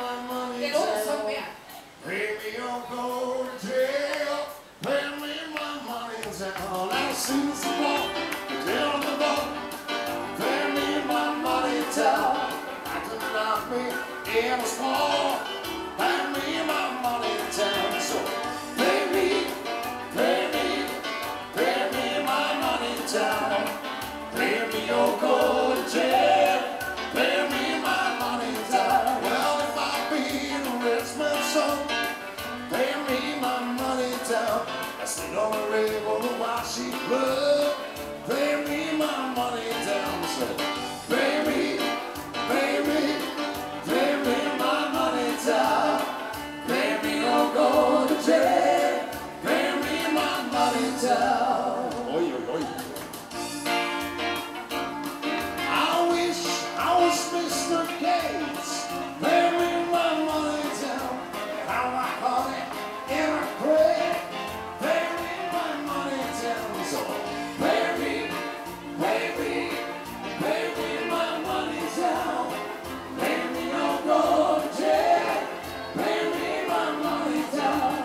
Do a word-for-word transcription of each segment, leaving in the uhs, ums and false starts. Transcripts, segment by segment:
my money down. Pay me or go to jail. Pay me my money down. I've seen some more down the boat. Pay me my money down. I could knock me in a small. Pay me my money down. So pay me, pay me, pay me my money down. Pay me or go to jail. Pay me my money down. Well, if I be in a rich man's son, pay me my money down. That's the only way to wash it blood. Pay me my money down. So pay me, pay me, pay me my money down. Pay me or go to jail. Pay me my money down. Oi, oi, oi. I wish I was Mister Gates. Pay me my money down. How I call it in a crate. Pay me my money down. So pay me, pay me, pay me my money down. Pay me or go to jail. Pay me my money down.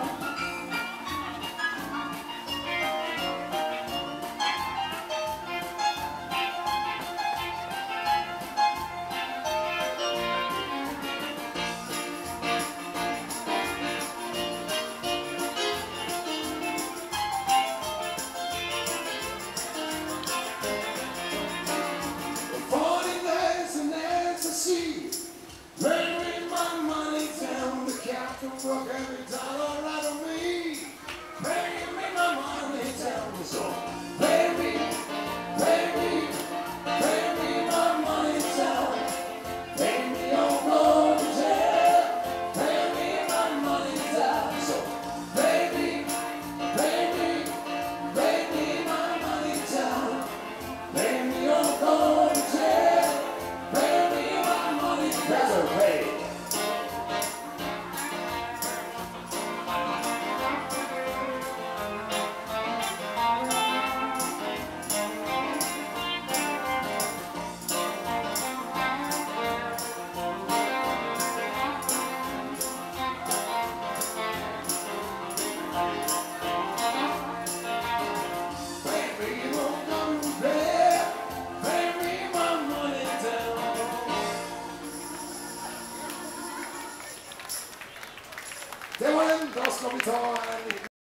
Forty days in ecstasy. Pay me my money down. The captain broke every dollar out of me. Pay me my money down. So pay me, pay me, pay me my money down. Pay me or go to jail. Pay me my money down. So pay me, pay me, pay me my money down. Pay me or go to jail. Pay me my money down. Better pay. Baby, won't come to bed. Pay me my money down. Det var den. Da skal vi ta